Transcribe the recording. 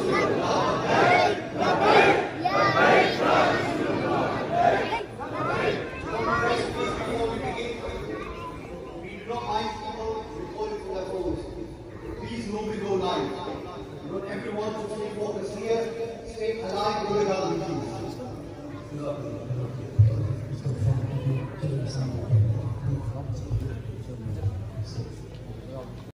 We do not mind people recording from their phones. Please nobody go live. We want everyone to stay focused here, stay alive with the